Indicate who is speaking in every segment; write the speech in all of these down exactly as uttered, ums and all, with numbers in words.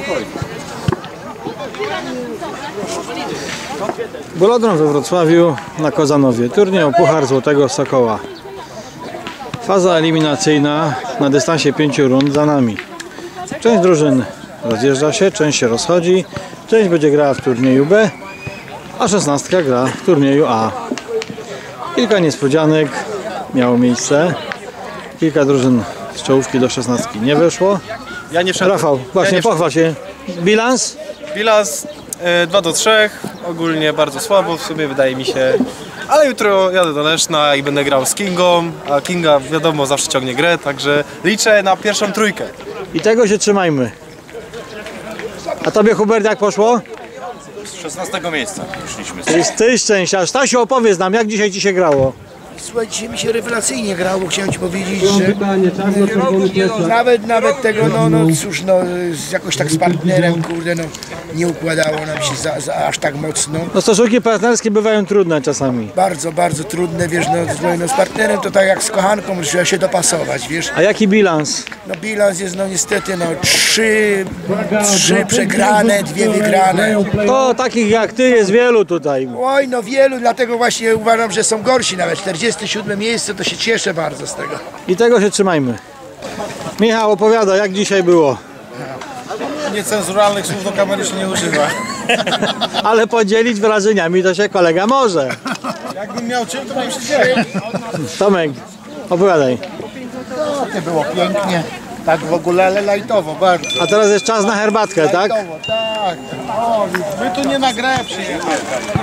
Speaker 1: Bulodrom we Wrocławiu na Kozanowie. Turniej o Puchar Złotego Sokoła. Faza eliminacyjna na dystansie pięciu rund za nami. Część drużyn rozjeżdża się, część się rozchodzi, część będzie grała w turnieju B, a szesnastka gra w turnieju A. Kilka niespodzianek miało miejsce. Kilka drużyn z czołówki do szesnastki nie weszło.
Speaker 2: Ja nie wszedłem.
Speaker 1: Rafał, właśnie
Speaker 2: ja
Speaker 1: pochwal się. Bilans?
Speaker 2: Bilans e, dwa do trzech. Ogólnie bardzo słabo w sumie wydaje mi się. Ale jutro jadę do Leszna i będę grał z Kingą. A Kinga wiadomo zawsze ciągnie grę, także liczę na pierwszą trójkę.
Speaker 1: I tego się trzymajmy. A tobie, Hubert, jak poszło?
Speaker 3: Z szesnastego miejsca szliśmy.
Speaker 1: Ty, ty szczęścia. Stasiu, opowiedz nam, jak dzisiaj ci się grało?
Speaker 4: Słuchaj, dzisiaj mi się rewelacyjnie grało, chciałem ci powiedzieć, że nawet, nawet tego, no, no cóż, no jakoś tak z partnerem, kurde, no nie układało nam się za, za, aż tak mocno.
Speaker 1: No stosunki partnerskie bywają trudne czasami.
Speaker 4: Bardzo, bardzo trudne, wiesz, no, no z partnerem to tak jak z kochanką, trzeba się dopasować, wiesz.
Speaker 1: A jaki bilans?
Speaker 4: No bilans jest no niestety, no trzy, trzy przegrane, dwie wygrane.
Speaker 1: To takich jak ty jest wielu tutaj.
Speaker 4: Oj, no wielu, dlatego właśnie uważam, że są gorsi nawet, czterdzieste siódme miejsce, to się cieszę bardzo z tego.
Speaker 1: I tego się trzymajmy. Michał, opowiada, jak dzisiaj było.
Speaker 2: Niecenzuralnych słów do kamery się nie używa.
Speaker 1: Ale podzielić wrażeniami to się kolega może.
Speaker 2: Jakbym miał czym, to bym się dzielił.
Speaker 1: Tomek, opowiadaj.
Speaker 5: Nie było pięknie, tak w ogóle, ale lajtowo bardzo.
Speaker 1: A teraz jest czas na herbatkę, tak?
Speaker 5: Lajtowo, tak. O, my tu nie na grę przyjechali.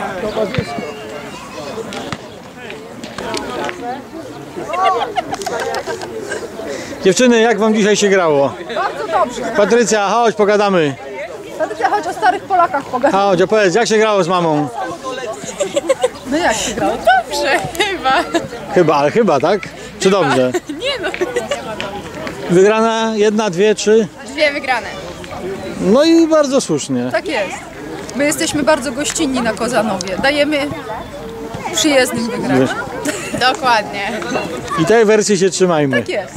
Speaker 1: Dziewczyny, jak wam dzisiaj się grało?
Speaker 6: Bardzo dobrze.
Speaker 1: Patrycja, chodź, pogadamy.
Speaker 6: Patrycja, chodź o starych Polakach pogadać.
Speaker 1: Chodź, opowiedz, jak się grało z mamą?
Speaker 6: No jak się grało?
Speaker 7: Dobrze, chyba.
Speaker 1: Chyba, ale chyba, tak? Czy dobrze?
Speaker 7: Nie no.
Speaker 1: Wygrana jedna, dwie, trzy?
Speaker 7: Dwie wygrane.
Speaker 1: No i bardzo słusznie.
Speaker 6: Tak jest. My jesteśmy bardzo gościnni na Kozanowie. Dajemy przyjezdnym wygrać.
Speaker 7: Dokładnie.
Speaker 1: I tej wersji się trzymajmy.
Speaker 6: Tak jest.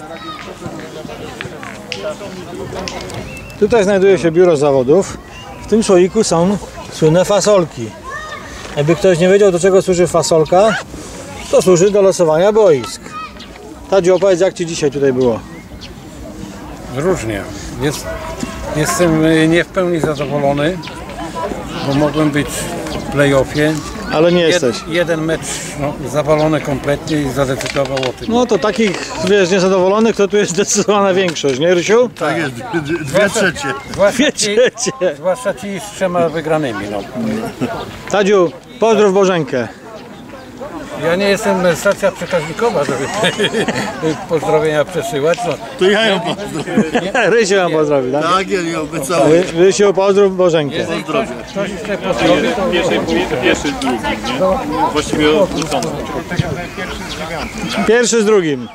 Speaker 1: Tutaj znajduje się biuro zawodów. W tym słoiku są słynne fasolki. Jakby ktoś nie wiedział, do czego służy fasolka, to służy do losowania boisk. Tadziu, opowiedz, jak ci dzisiaj tutaj było?
Speaker 8: Różnie. Jest, jestem nie w pełni zadowolony, bo mogłem być w play-offie.
Speaker 1: Ale nie
Speaker 8: Jed,
Speaker 1: jesteś.
Speaker 8: jeden mecz no, zawalony kompletnie i zadecydował o tym.
Speaker 1: No to takich, wiesz, niezadowolonych, to tu jest zdecydowana większość, nie, Rysiu?
Speaker 5: Tak jest, dwie trzecie.
Speaker 8: Zwłaszcza
Speaker 1: Dwie
Speaker 8: ci,
Speaker 1: trzecie.
Speaker 8: zwłaszcza ci z trzema wygranymi. No.
Speaker 1: Tadziu, pozdrów Bożenkę.
Speaker 8: Ja nie jestem stacja przekaźnikowa, żeby pozdrowienia przesyłać. No.
Speaker 5: To ja ją pozdrowię.
Speaker 1: Rysiu wam pozdrowi, tak?
Speaker 5: Tak, ja ją obiecałem.
Speaker 1: Ry, Rysiu, pozdrów Bożenkę.
Speaker 8: Jeżeli ktoś, ktoś chce pozdrowić, to...
Speaker 3: Pierwszy, pierwszy z drugim, nie? Właściwie odwrócony.
Speaker 1: Pierwszy z drugim.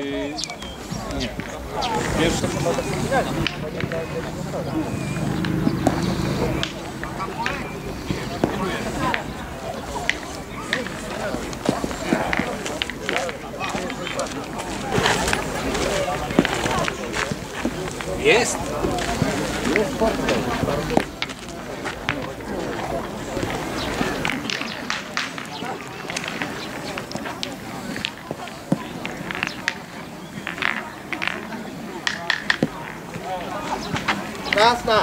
Speaker 3: Jest.
Speaker 5: Jasna.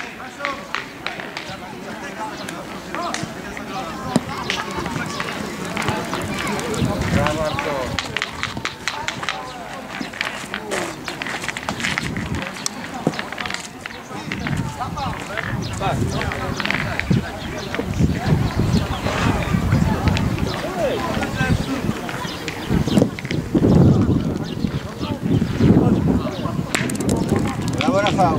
Speaker 5: Brawo, Rafał.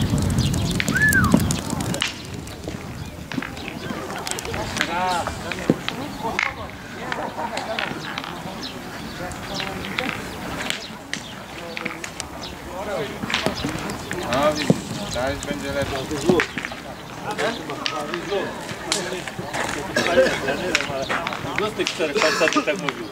Speaker 3: Raz.
Speaker 5: No widzisz, teraz będzie lepiej.
Speaker 3: Do tych czterech facetów tak mówił.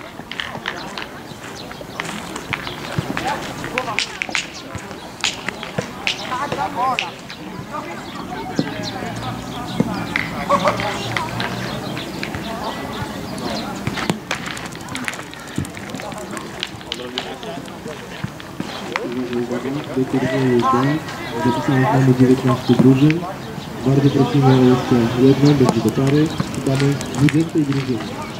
Speaker 9: Uwaga, do turnieju D zapisanych mamy dziewiętnaście drużyn. Bardzo prosimy o jeszcze jedną, będzie do pary. Szukamy dwudziestej drużyny.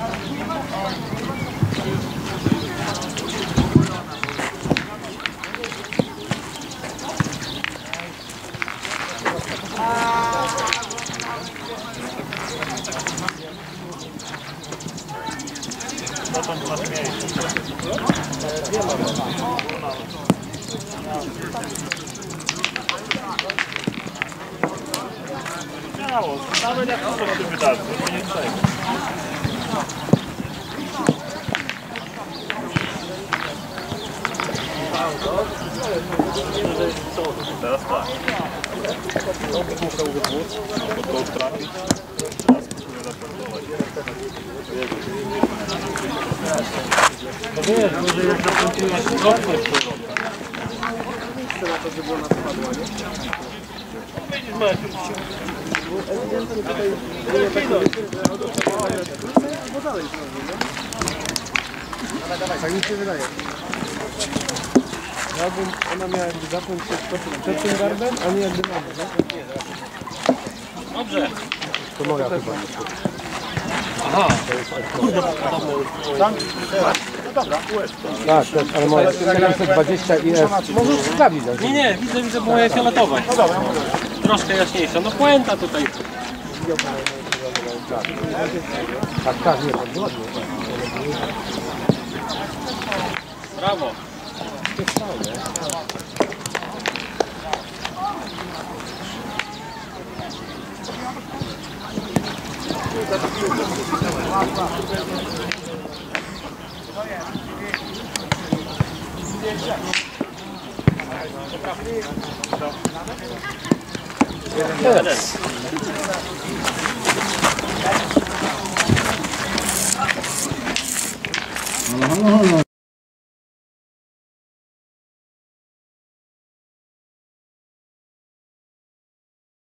Speaker 3: Śmiało, nawet jak to się wydarzy, to nie trzeba. Teraz tak. Muszę wydłuć, bo to trafić. Teraz musimy zaportować. No wiesz, może jak zakończyłeś kopnąć to robię. Miejsce na to, żeby ona spadła, nie? Widzisz, masz już się. Ewidentnie tutaj nie tak bo dalej znowu, nie? Dawaj, dawaj, tak mi się wydaje. Ja bym, ona miała jakby zacząć się przed tym gardem, a nie jakby mamy, nie? Dobrze. To moja chyba. Aha. Tam? Dobra, tak, też, ale moje siedemset dwadzieścia i F. Możesz sprawić.
Speaker 10: Nie, nie, widzę, widzę moje fioletowe.
Speaker 5: No dobra,
Speaker 10: Troszkę jaśniejsza. No puenta tutaj.
Speaker 5: tak, tak, nie, tak, ładnie.
Speaker 10: Brawo.
Speaker 5: Yes.
Speaker 9: Halo, halo, halo.